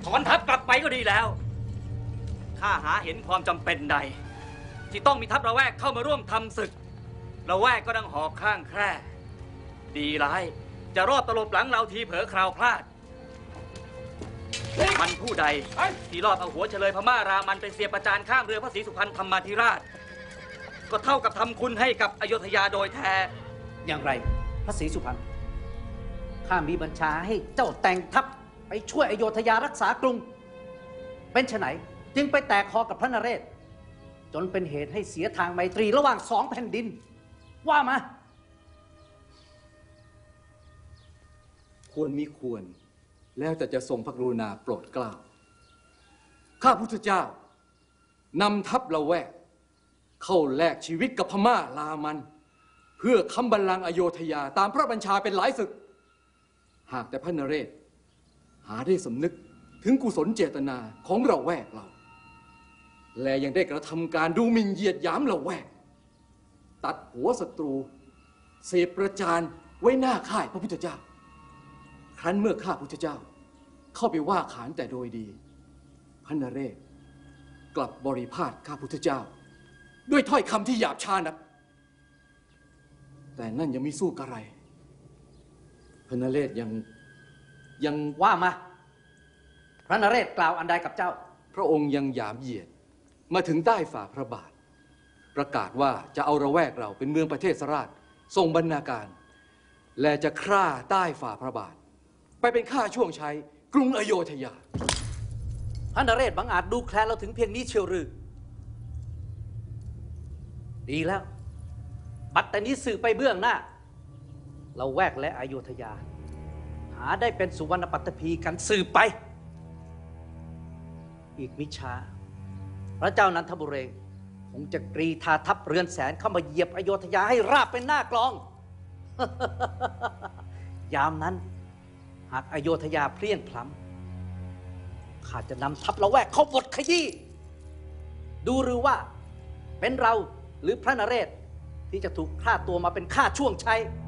ถอนทัพกลับไปก็ดีแล้วข้าหาเห็นความจำเป็นใดที่ต้องมีทัพละแวกเข้ามาร่วมทำศึกละแวกก็ดังหอกข้างแคร่ดีร้ายจะรอบตลบหลังเราทีเผลอคราวพลาดมันผู้ใดที่รอบเอาหัวเฉลยพม่ารามันไปเสียประจานข้างเรือพระศรีสุพรรณธรรมาธิราชก็เท่ากับทำคุณให้กับอโยธยาโดยแท้อย่างไรพระศรีสุพรรณข้ามีบัญชาให้เจ้าแต่งทัพไปช่วยอโยธยารักษากรุงเป็นไฉนจึงไปแตกคอกับพระนเรศจนเป็นเหตุให้เสียทางไมตรีระหว่างสองแผ่นดินว่ามาควรมิควรแล้วแต่จะทรงพระกรุณาโปรดเกล้าข้าพุทธเจ้านำทัพละแวกเข้าแลกชีวิตกับพม่าลามันเพื่อค้ำบัลลังก์อโยธยาตามพระบัญชาเป็นหลายศึกหากแต่พระนเรศหาได้สำนึกถึงกุศลเจตนาของละแวกเราและยังได้กระทำการดูหมิ่นเหยียดหยามละแวกตัดหัวศัตรูเสพประจานไว้หน้าค่ายพระพุทธเจ้าครั้นเมื่อข้าพุทธเจ้าเข้าไปว่าขานแต่โดยดีพระนเรศกลับบริพาทข้าพุทธเจ้าด้วยถ้อยคำที่หยาบช้านักแต่นั่นยังไม่สู้กระไรพระนเรศยังว่ามาพระนเรศกล่าวอันใดกับเจ้าพระองค์ยังหยามเหยียดมาถึงใต้ฝ่าพระบาทประกาศว่าจะเอาระแวกเราเป็นเมืองประเทศราชทรงบรรณาการและจะฆ่าใต้ฝ่าพระบาทไปเป็นข้าช่วงใช้กรุงอโยธยาพระนเรศบังอาจดูแคลนเราถึงเพียงนี้เชียวหรือดีแล้วบัดแต่นี้สื่อไปเบื้องหน้าเราแวกและอโยธยาหาได้เป็นสุวรรณปัตภีกันสืบไปอีกมิช้าพระเจ้านันทบุรีคงจะกรีธาทัพเรือนแสนเข้ามาเหยียบอโยธยาให้ราบเป็นหน้ากลอง ยามนั้นหากอโยธยาเพลียงพล้ำข้าจะนำทัพละแวกเข้าบทขยี้ดูหรือว่าเป็นเราหรือพระนเรศที่จะถูกฆ่าตัวมาเป็นข้าช่วงชัย